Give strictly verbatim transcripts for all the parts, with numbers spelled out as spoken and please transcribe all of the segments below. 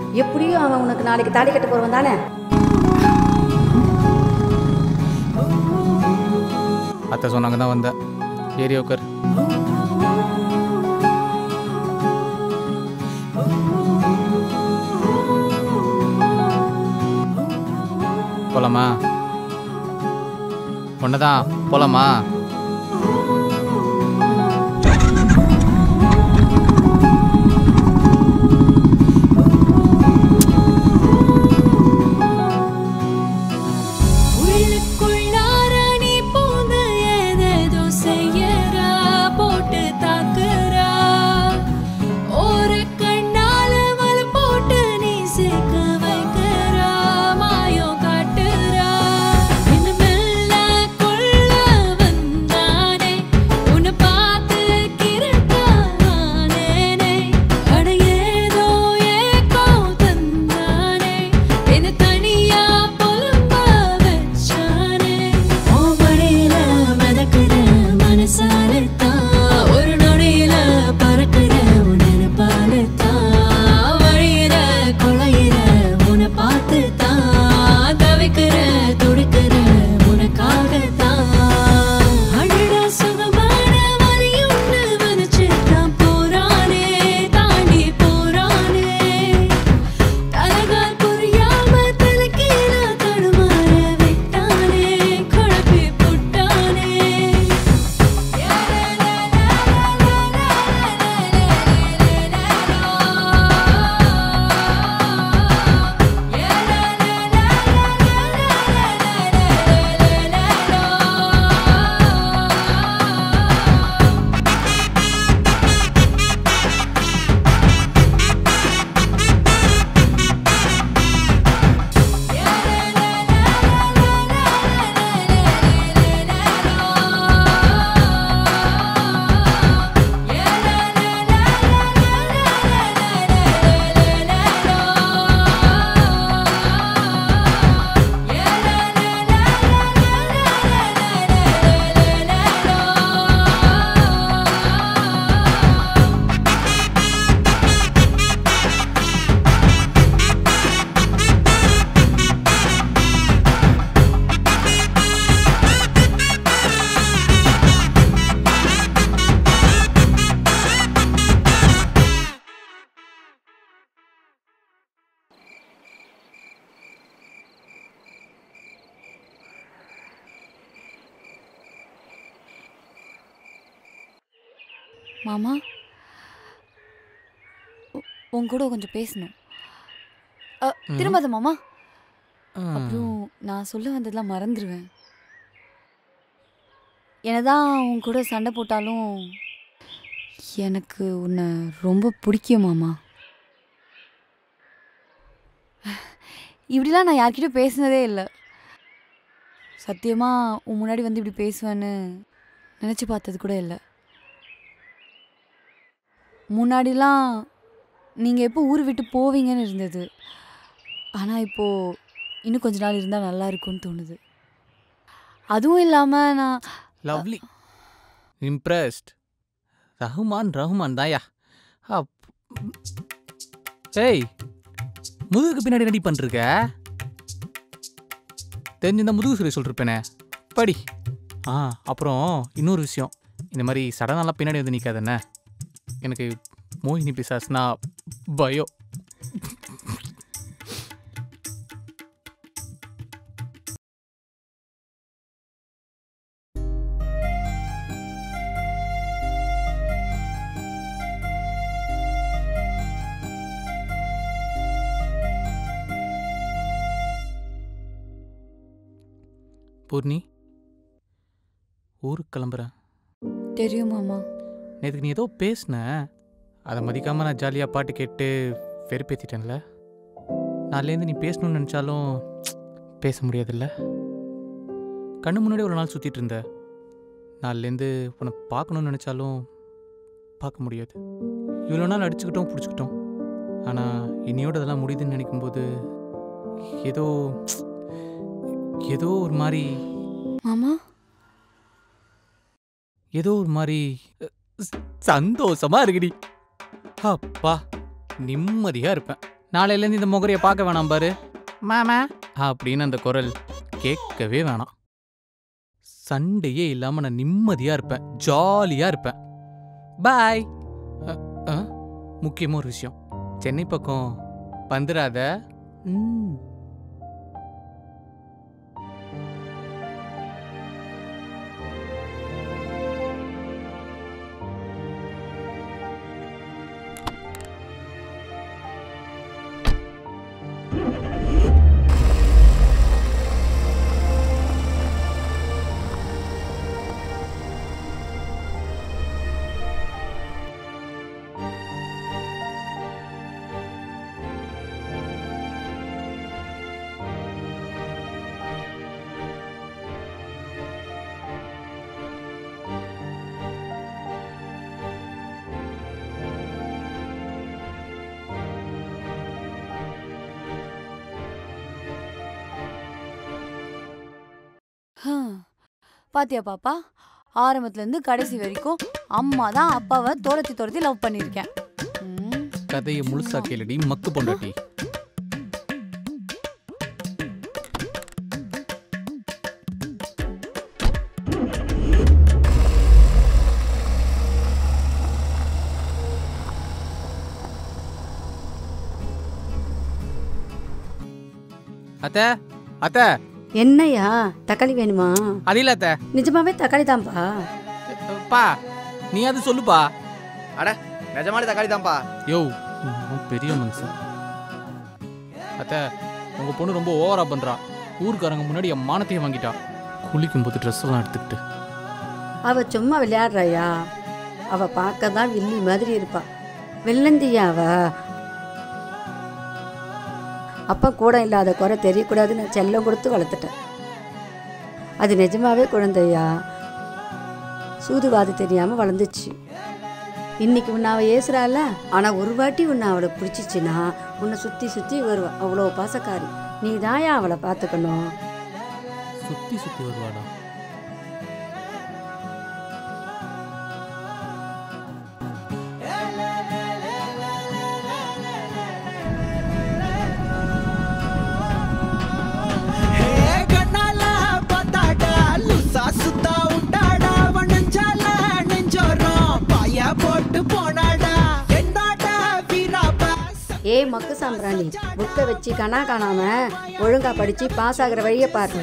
எப்படியும் அவன் உனக்கு நாளைக்கு தாலி கட்ட போறவன் தானே? அத்தை சொன்னாங்க தான் வந்தேன். ஏரி உட்கார். போலாமா? ஒன்றுதான் போலாமா? மாமா, உன் கூட கொஞ்சம் பேசணும். திரும்பாத மாமா, அப்புறம் நான் சொல்ல வந்ததெல்லாம் மறந்துடுவேன். என்னதான் உன் கூட சண்டை போட்டாலும் எனக்கு உன்னை ரொம்ப பிடிக்கும் மாமா. இப்படிலாம் நான் யார்கிட்டயும் பேசினதே இல்லை. சத்தியமாக உன் முன்னாடி வந்து இப்படி பேசுவேன்னு நினச்சி பார்த்தது கூட இல்லை. முன்னாடிலாம் நீங்கள் எப்போ ஊர் விட்டு போவீங்கன்னு இருந்தது. ஆனால் இப்போது இன்னும் கொஞ்ச நாள் இருந்தால் நல்லா இருக்கும்னு தோணுது. அதுவும் இல்லாமல் நான் லவ்லி இம்ப்ரெஸ்ட். ரஹ்மான் ரஹ்மான் தாயா. ஏய், முதுகுக்கு பின்னாடி ரெடி பண்ணிருக்க. தெரிஞ்சிருந்தா முதுகு சொல்லி சொல்லிருப்பேனே. படி. ஆ அப்புறம் இன்னொரு விஷயம், இந்த மாதிரி சடனாலாம் பின்னாடி வந்து நிற்காதுண்ணே. எனக்கு மோகினி பிசாஸ்னா பயம். பூர்ணி, ஊருக்கு கிளம்புறேன். தெரியும் மாமா. நேற்றுக்கு நீ ஏதோ பேசின, அதை மதிக்காமல் நான் ஜாலியாக பாட்டு கேட்டு வெறுப்பேற்றிட்டேன்ல. நாளிலேருந்து நீ பேசணும்னு நினச்சாலும் பேச முடியாதுல்ல. கண்ணு முன்னாடி ஒரு நாள் சுற்றிட்டு இருந்த, நாளிலேருந்து உன்னை பார்க்கணுன்னு நினச்சாலும் பார்க்க முடியாது. இவ்வளோ நாள் அடிச்சுக்கிட்டோம் பிடிச்சிக்கிட்டோம். ஆனால் இன்னையோட இதெல்லாம் முடியுதுன்னு நினைக்கும்போது ஏதோ ஏதோ ஒரு மாதிரி மாமா, ஏதோ ஒரு மாதிரி சந்தோஷமா இருக்குடி. அப்பா நிம்மதியா இருப்பேன். நாளையிலேருந்து இந்த முகரையை பார்க்க வேணாம் பாரு மாமா அப்படின்னு அந்த குரல் கேட்கவே வேணாம். சண்டையே இல்லாமல் நான் நிம்மதியாக இருப்பேன், ஜாலியாக இருப்பேன். பாய். முக்கியமாக ஒரு விஷயம், சென்னை பக்கம் வந்துடாத. ம் பாத்தியா பாப்பா, ஆரம்பத்துலேருந்து கடைசி வரைக்கும் அம்மா தான் அப்பாவை துரத்தி துரத்தி லவ் பண்ணியிருக்கேன். கதையை முழுசா கேளுடி மக்கு பொண்டாட்டி. அத்த அத்த என்னையா தக்காளி வேணுமா? அது இல்ல அத்த, நிஜமாவே தக்காளி தான்ப்பா. பா நீ அது சொல்லுப்பா. அட நிஜமாலே தக்காளி தான்ப்பா. யோ பெரிய மனுஷன். அத்த உங்க பொண்ணு ரொம்ப ஓவரா பண்றா. ஊருக்காரங்க முன்னாடி என் மானத்தையும் வாங்கிட்டா. குளிக்கும் போது ட்ரெஸ் எல்லாம் எடுத்துக்கிட்டு. அவ சும்மா விளையாடுறாயா? அவ பார்க்க தான் வில்லி மாதிரி இருப்பா. வெள்ளந்தியா அவ. அப்பா கூட இல்லாத குறை தெரியக்கூடாதுன்னு செல்லம் கொடுத்து வளர்த்துட்டேன். அது நிஜமாவே குழந்தையா, சூதுவாது தெரியாமல் வளர்ந்துச்சு. இன்னைக்கு உன்னை அவள் ஏசுறாள், ஆனால் ஒரு வாட்டி உன்னை அவளை பிடிச்சிச்சின்னா உன்னை சுற்றி சுற்றி வருவா. அவ்வளோ பாசக்காரி. நீ தாயா அவளை பார்த்துக்கணும். சுற்றி சுற்றி வருவாடா? ஏ மக்கு சாம்பிராணி, புக்கை வச்சு கணா காணாம ஒழுங்கா படிச்சு பாஸ் ஆகிற வழியை பாரு.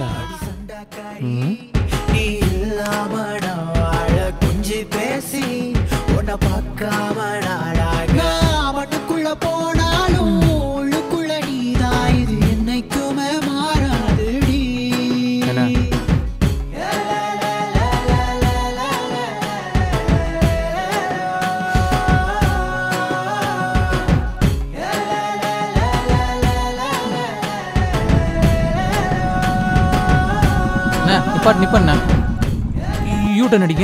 போனாலும் உள்ளுக்குள்ள நீதான், இது என்னைக்குமே மாறாதுடி. நிப்பாட்டு நிப்பாண்ணா, யூட்டன் அடிங்க.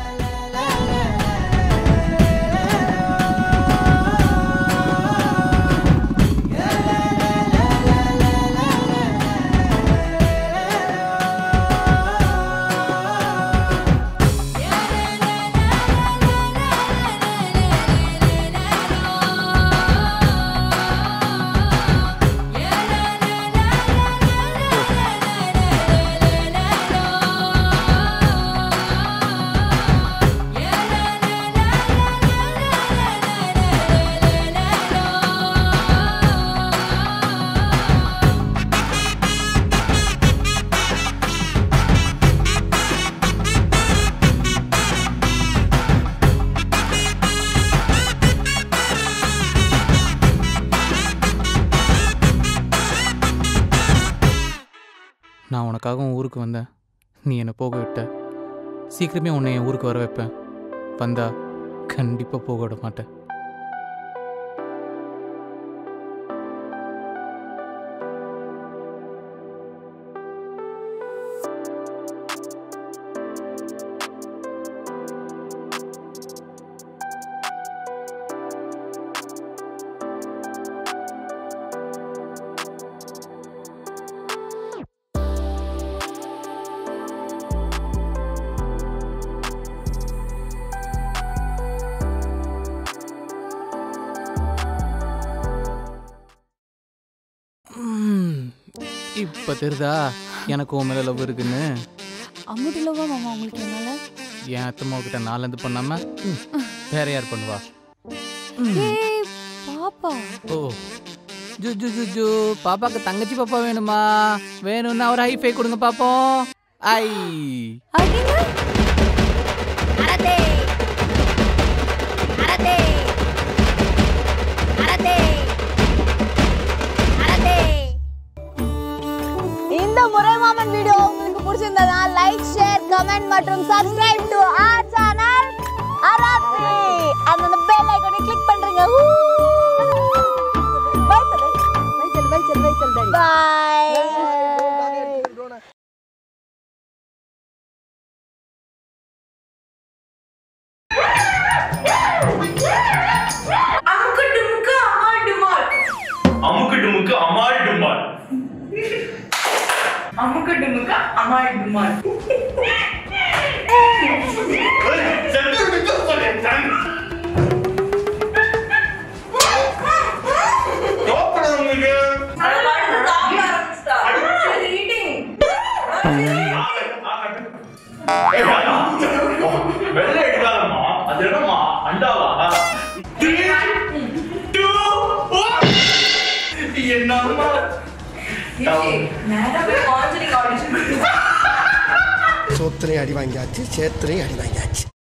நான் உனக்காக உன் ஊருக்கு வந்தேன், நீ என்னை போக விட்ட. சீக்கிரமே உன்னை என் ஊருக்கு வர வைப்பேன். வந்தா கண்டிப்பாக போக விட மாட்டேன். இப்போ தெரியுதா எனக்கு உன் மேலே லவ் இருக்குன்னு. அம்முட்டு லவ்வா மாமா உங்களுக்கு என்னால? என் அத்தம்மா கிட்ட நாலேருந்து பண்ணாம வேற யார் பண்ணுவா? ஏய் பாப்பா. ஓ ஜு ஜு ஜு ஜு பாப்பாக்கு தங்கச்சி பாப்பா வேணுமா? வேணும்னா ஒரு ஹைஃபை கொடுங்க பாப்போம். ஐ அடிங்க. அரதே அரதே அரதே அரதே. இந்த முறை மாமன் வீடியோ உங்களுக்கு பிடிச்சிருந்தா லைக் ஷேர் கமெண்ட் மற்றும் சப்ஸ்கிரைப் டு ஆர் சேனல் அரதே. அந்த பெல் ஐகானை கிளிக் பண்றீங்க. Bye bye bye bye bye bye. அமுக்கு டுமுக்கு அமால் டுமால். அமுக்கு டுமுக்கு அமால் டுமால். செத்து விட்டு சொல்றேன். தோப்பற உங்களுக்கு. அது வந்து தாங்க ஆரம்பிச்சா. அது ஈட்டிங். வெள்ளை எடுக்காதம்மா. அது என்னம்மா? அண்டாவா? என்னம்மா சோத்திரையும் அடி வாங்கியாச்சு, சேத்திரையும் அடி வாங்கியாச்சு.